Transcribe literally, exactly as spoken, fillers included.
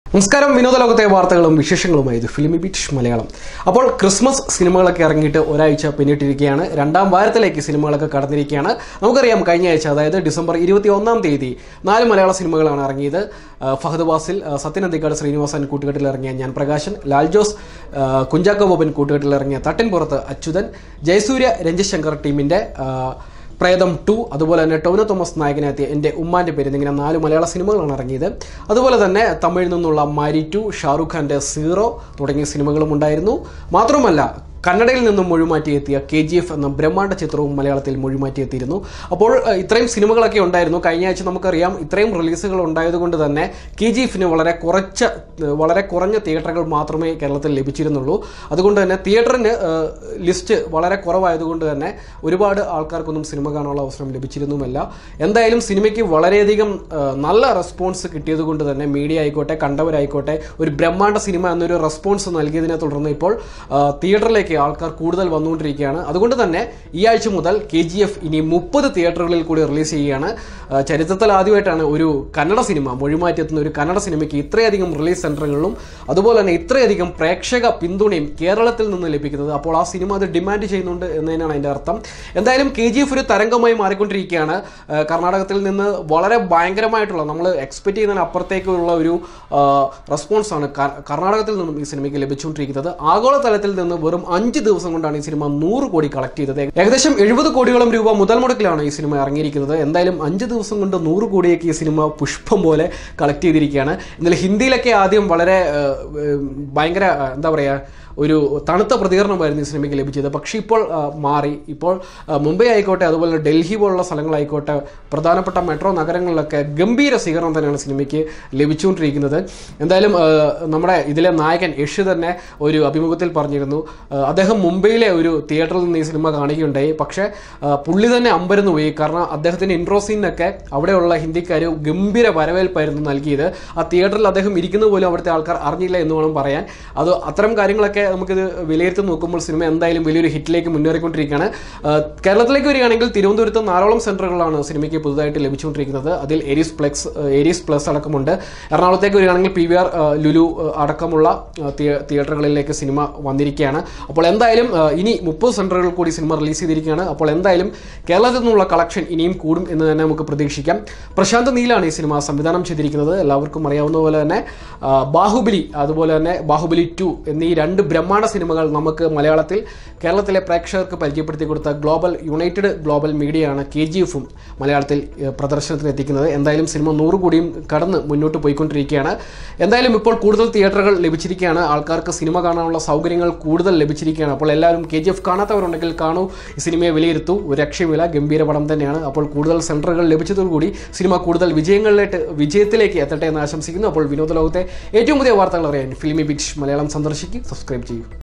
നമസ്കാരം, വിനോദലോകത്തെ വാർത്തകളും വിശേഷങ്ങളുമായി ഇത് ഫിലിമിബീറ്റ് മലയാളം. അപ്പോൾ ക്രിസ്മസ് സിനിമകളൊക്കെ ഇറങ്ങിയിട്ട് ഒരാഴ്ച പിന്നിട്ടിരിക്കുകയാണ്. രണ്ടാം വാരത്തിലേക്ക് സിനിമകളൊക്കെ കടന്നിരിക്കുകയാണ്. നമുക്കറിയാം, കഴിഞ്ഞ ആഴ്ച അതായത് ഡിസംബർ ഇരുപത്തി ഒന്നാം തീയതി നാല് മലയാള സിനിമകളാണ് ഇറങ്ങിയത്. ഫഹദ് വാസിൽ, സത്യൻ അന്തിക്കാട് ശ്രീനിവാസൻ കൂട്ടുകെട്ടിൽ ഇറങ്ങിയ ഞാൻ പ്രകാശൻ, ലാൽ ജോസ് കുഞ്ചാക്കോ ബോബൻ കൂട്ടുകെട്ടിൽ ഇറങ്ങിയ തട്ടിൻപുറത്ത് അച്യുതൻ, ജയസൂര്യ രഞ്ജിത് ശങ്കർ ടീമിന്റെ പ്രേതം ടു, അതുപോലെ തന്നെ ടോവിനോ തോമസ് നായകനെത്തിയ എൻ്റെ ഉമ്മാൻ്റെ പേര് എന്നിങ്ങനെ നാല് മലയാള സിനിമകളാണ് ഇറങ്ങിയത്. അതുപോലെ തന്നെ തമിഴിൽ നിന്നുള്ള മാരി ടു, ഷാറുഖ് ഖാൻ്റെ സീറോ തുടങ്ങിയ സിനിമകളും ഉണ്ടായിരുന്നു. മാത്രമല്ല കന്നഡയിൽ നിന്നും മൊഴിമാറ്റിയെത്തിയ കെ ജി എഫ് എന്ന ബ്രഹ്മാണ്ഡ ചിത്രവും മലയാളത്തിൽ മൊഴിമാറ്റിയെത്തിയിരുന്നു. അപ്പോൾ ഇത്രയും സിനിമകളൊക്കെ ഉണ്ടായിരുന്നു. കഴിഞ്ഞ ആഴ്ച നമുക്കറിയാം, ഇത്രയും റിലീസുകൾ ഉണ്ടായതുകൊണ്ട് തന്നെ കെ ജി എഫിന് വളരെ കുറച്ച് വളരെ കുറഞ്ഞ തിയേറ്ററുകൾ മാത്രമേ കേരളത്തിൽ ലഭിച്ചിരുന്നുള്ളൂ. അതുകൊണ്ട് തന്നെ തിയേറ്ററിന് ലിസ്റ്റ് വളരെ കുറവായതുകൊണ്ട് തന്നെ ഒരുപാട് ആൾക്കാർക്കൊന്നും സിനിമ കാണാനുള്ള അവസരം ലഭിച്ചിരുന്നുമല്ല. എന്തായാലും സിനിമയ്ക്ക് വളരെയധികം നല്ല റെസ്പോൺസ് കിട്ടിയതുകൊണ്ട് തന്നെ മീഡിയ ആയിക്കോട്ടെ, കണ്ടവരായിക്കോട്ടെ, ഒരു ബ്രഹ്മാണ്ഡ സിനിമ എന്നൊരു റെസ്പോൺസ് നൽകിയതിനെ തുടർന്ന് ഇപ്പോൾ തിയേറ്ററിലേക്ക് ആൾക്കാർ കൂടുതൽ വന്നുകൊണ്ടിരിക്കുകയാണ്. അതുകൊണ്ട് തന്നെ ഈ ആഴ്ച മുതൽ കെ ജി എഫ് ഇനി മുപ്പത് തിയേറ്ററുകളിൽ കൂടി റിലീസ് ചെയ്യുകയാണ്. ചരിത്രത്തിൽ ആദ്യമായിട്ടാണ് ഒരു കന്നഡ സിനിമ മൊഴിമാറ്റിയെത്തുന്ന ഒരു കന്നഡ സിനിമയ്ക്ക് ഇത്രയധികം റിലീസ് സെന്ററുകളിലും അതുപോലെ തന്നെ ഇത്രയധികം പ്രേക്ഷക പിന്തുണയും കേരളത്തിൽ നിന്ന് ലഭിക്കുന്നത്. അപ്പോൾ ആ സിനിമ അത് ഡിമാൻഡ് ചെയ്യുന്നുണ്ട് എന്നതിനാണ് അതിൻ്റെ അർത്ഥം. എന്തായാലും കെ ജി എഫ് ഒരു തരംഗമായി മാറിക്കൊണ്ടിരിക്കുകയാണ്. കർണാടകത്തിൽ നിന്ന് വളരെ ഭയങ്കരമായിട്ടുള്ള, നമ്മൾ എക്സ്പെക്ട് ചെയ്യുന്നതിന് അപ്പുറത്തേക്കുള്ള ഒരു റെസ്പോൺസാണ് കർണാടകത്തിൽ നിന്നും ഈ സിനിമയ്ക്ക് ലഭിച്ചുകൊണ്ടിരിക്കുന്നത്. ആഗോളതലത്തിൽ നിന്ന് വെറും അഞ്ച് ദിവസം കൊണ്ടാണ് ഈ സിനിമ നൂറ് കോടി കളക്ട് ചെയ്തത്. ഏകദേശം എഴുപത് കോടിയോളം രൂപ മുതൽ മുടക്കിലാണ് ഈ സിനിമ ഇറങ്ങിയിരിക്കുന്നത്. എന്തായാലും അഞ്ച് ദിവസം കൊണ്ട് നൂറ് കോടിയൊക്കെ ഈ സിനിമ പുഷ്പം പോലെ കളക്ട് ചെയ്തിരിക്കുകയാണ്. എന്നാലും ഹിന്ദിയിലൊക്കെ ആദ്യം വളരെ ഭയങ്കര എന്താ പറയുക, ഒരു തണുത്ത പ്രതികരണമായിരുന്നു ഈ സിനിമയ്ക്ക് ലഭിച്ചത്. പക്ഷേ ഇപ്പോൾ മാറി. ഇപ്പോൾ മുംബൈ ആയിക്കോട്ടെ, അതുപോലെ ഡൽഹി പോലുള്ള സ്ഥലങ്ങളായിക്കോട്ടെ, പ്രധാനപ്പെട്ട മെട്രോ നഗരങ്ങളിലൊക്കെ ഗംഭീര സ്വീകരണം തന്നെയാണ് സിനിമയ്ക്ക് ലഭിച്ചുകൊണ്ടിരിക്കുന്നത്. എന്തായാലും നമ്മുടെ ഇതിലെ നായകൻ യഷ് തന്നെ ഒരു അഭിമുഖത്തിൽ പറഞ്ഞിരുന്നു, അദ്ദേഹം മുംബൈയിലെ ഒരു തിയേറ്ററിൽ നിന്ന് ഈ സിനിമ കാണുകയുണ്ടായി. പക്ഷേ പുള്ളി തന്നെ അമ്പരന്ന് പോയി. കാരണം അദ്ദേഹത്തിൻ്റെ ഇൻട്രോ സീനൊക്കെ അവിടെയുള്ള ഹിന്ദിക്കാർ ഗംഭീര വരവേൽപ്പായിരുന്നു നൽകിയത്. ആ തിയേറ്ററിൽ അദ്ദേഹം ഇരിക്കുന്നത് പോലും അവിടുത്തെ ആൾക്കാർ അറിഞ്ഞില്ല എന്ന് വേണം പറയാൻ. അത് അത്തരം കാര്യങ്ങളൊക്കെ നമുക്കിത് വിലയിരുത്തി നോക്കുമ്പോൾ സിനിമ എന്തായാലും വലിയൊരു ഹിറ്റിലേക്ക് മുന്നേറിക്കൊണ്ടിരിക്കുകയാണ്. കേരളത്തിലേക്ക് വരികയാണെങ്കിൽ തിരുവനന്തപുരത്ത് നാലോളം സെന്ററുകളാണ് സിനിമയ്ക്ക് പുതുതായിട്ട് ലഭിച്ചുകൊണ്ടിരിക്കുന്നത്. അതിൽ ഏരീസ് പ്ലസ് ഏരീസ് പ്ലസ് അടക്കമുണ്ട്. എറണാകുളത്തേക്ക് വരികയാണെങ്കിൽ പി വി ആർ ലുലു അടക്കമുള്ള തിയേറ്ററുകളിലേക്ക് സിനിമ വന്നിരിക്കുകയാണ്. അപ്പോൾ എന്തായാലും ഇനി മുപ്പത് സെന്ററുകൾ കൂടി സിനിമ റിലീസ് ചെയ്തിരിക്കുകയാണ്. അപ്പോൾ എന്തായാലും കേരളത്തിൽ നിന്നുള്ള കളക്ഷൻ ഇനിയും കൂടും എന്ന് തന്നെ നമുക്ക് പ്രതീക്ഷിക്കാം. പ്രശാന്ത് നീലാണ് ഈ സിനിമ സംവിധാനം ചെയ്തിരിക്കുന്നത്. എല്ലാവർക്കും അറിയാവുന്ന പോലെ തന്നെ ബാഹുബലി, അതുപോലെ തന്നെ ബാഹുബലി ടു എന്നീ രണ്ട് ബ്രഹ്മാണ്ഡ സിനിമകൾ നമുക്ക് മലയാളത്തിൽ കേരളത്തിലെ പ്രേക്ഷകർക്ക് പരിചയപ്പെടുത്തി കൊടുത്ത ഗ്ലോബൽ യുണൈറ്റഡ് ഗ്ലോബൽ മീഡിയയാണ് കെ ജി എഫും മലയാളത്തിൽ പ്രദർശനത്തിന് എത്തിക്കുന്നത്. എന്തായാലും സിനിമ നൂറ് കോടിയും കടന്ന് മുന്നോട്ട് പോയിക്കൊണ്ടിരിക്കുകയാണ്. എന്തായാലും ഇപ്പോൾ കൂടുതൽ തിയേറ്ററുകൾ ലഭിച്ചിരിക്കുകയാണ്. ആൾക്കാർക്ക് സിനിമ കാണാനുള്ള സൗകര്യങ്ങൾ കൂടുതൽ ലഭിച്ചിരിക്കുകയാണ്. അപ്പോൾ എല്ലാവരും കെ ജി എഫ് കാണാത്തവരുണ്ടെങ്കിൽ കാണൂ, ഈ സിനിമയെ വിലയിരുത്തൂ. ഒരു രക്ഷയുമില്ല, ഗംഭീര പടം തന്നെയാണ്. അപ്പോൾ കൂടുതൽ സെന്ററുകൾ ലഭിച്ചതോടുകൂടി സിനിമ കൂടുതൽ വിജയങ്ങളിലേക്ക് വിജയത്തിലേക്ക് എത്തട്ടെ എന്ന് ആശംസിക്കുന്നു. അപ്പോൾ വിനോദ ലോകത്തെ ഏറ്റവും പുതിയ വാർത്തകൾ അറിയാൻ ഫിലിമിബീറ്റ് മലയാളം സന്ദർശിക്കും, സബ്സ്ക്രൈബ് ചെയ്യൂ.